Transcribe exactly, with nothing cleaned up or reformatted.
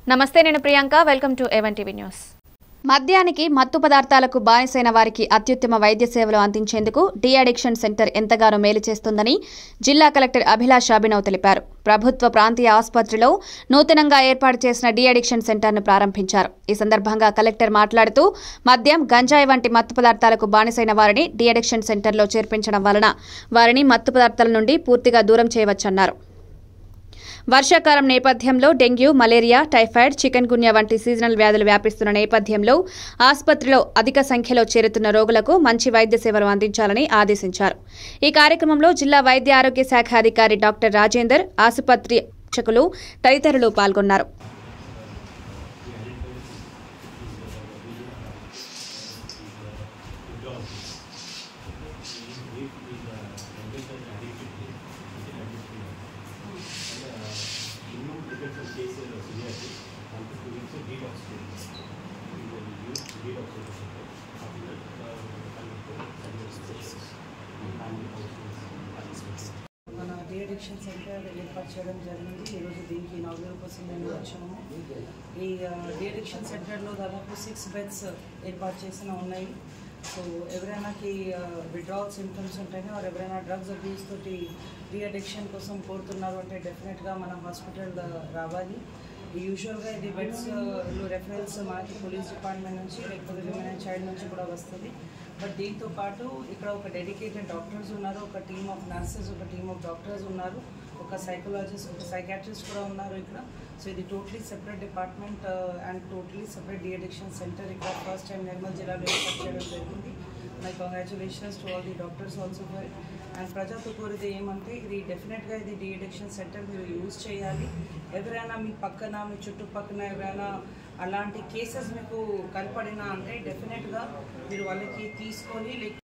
నమస్తే, నేను Priyanka. Welcome to A one TV news. మద్యానికి మత్తు పదార్థాలకు బానిసైన వారికి అత్యుత్తమ వైద్య సేవలు అందించేందుకు డి అడిక్షన్ సెంటర్ ఎంతగానో మేలు చేస్తుందని జిల్లా కలెక్టర్ అభిలాష్ అభినవ్ తెలిపారు. ప్రభుత్వ ప్రాంతీయ ఆసుపత్రిలో నూతనంగా ఏర్పాటు చేసిన డి అడిక్షన్ సెంటర్ను ప్రారంభించారు. ఈ సందర్భంగా కలెక్టర్ మాట్లాడుతూ మద్యం, గంజాయి వంటి మత్తు పదార్థాలకు బానిసైన వారిని డి అడిక్షన్ సెంటర్లో చేర్పించడం వలన వారిని మత్తు పదార్థాల నుండి పూర్తిగా దూరం చేయవచ్చన్నారు. వర్షాకాలం నేపథ్యంలో dengue, malaria, typhoid, chikungunya వంటి సీజనల్ వ్యాధులు వ్యాపిస్తున్న నేపథ్యంలో ఆసుపత్రిలో అధిక సంఖ్యలో చేరుతున్న రోగులకు మంచి వైద్య సేవలు అందించాలని ఆదేశించారు. ఈ కార్యక్రమంలో జిల్లా వైద్య ఆరోగ్య శాఖ అధికారి డాక్టర్ రాజేందర్, ఆసుపత్రి శిక్షకులు తదితరులు పాల్గొన్నారు. మన డి అడిక్షన్ సెంటర్ ఏర్పాటు చేయడం జరిగింది. ఈరోజు దీనికి ఇనాగ్రేషన్ కోసం మేము వచ్చాము. ఈ డి అడిక్షన్ సెంటర్లో దాదాపు సిక్స్ బెడ్స్ ఏర్పాటు చేసిన ఉన్నాయి. సో ఎవరైనాకి విడ్రావల్ సింప్టమ్స్ ఉంటాయి, వారు ఎవరైనా డ్రగ్స్ అబ్యూస్ తోటి డి అడిక్షన్ కోసం కోరుతున్నారు అంటే డెఫినెట్గా మన హాస్పిటల్ రావాలి. యూజువల్గా ఇది బెడ్స్లో రెఫరెన్స్ మనకి పోలీస్ డిపార్ట్మెంట్ నుంచి లేకపోతే విమెన్ అండ్ చైల్డ్ నుంచి కూడా వస్తుంది. బట్ దీంతో పాటు ఇక్కడ ఒక డెడికేటెడ్ డాక్టర్స్ ఉన్నారు, ఒక టీమ్ ఆఫ్ నర్సెస్, ఒక టీమ్ ఆఫ్ డాక్టర్స్ ఉన్నారు, ఒక సైకాలజిస్ట్, ఒక సైకాట్రిస్ట్ కూడా ఉన్నారు ఇక్కడ. సో ఇది totally separate department and totally separate de addiction center ఇక్కడ ఫస్ట్ టైం నిర్మల్ జిల్లాలో ఏర్పాటు చేయడం జరిగింది. My congratulations to all the doctors also for it. And ప్రజలతో కోరితే ఏమంటే ఇది డెఫినెట్గా ఇది డి అడిక్షన్ సెంటర్ మీరు యూజ్ చేయాలి. ఎవరైనా మీ పక్కన, మీ చుట్టుపక్కన ఎవరైనా అలాంటి కేసెస్ మీకు కనపడినా అంటే డెఫినెట్గా మీరు వాళ్ళకి తీసుకొని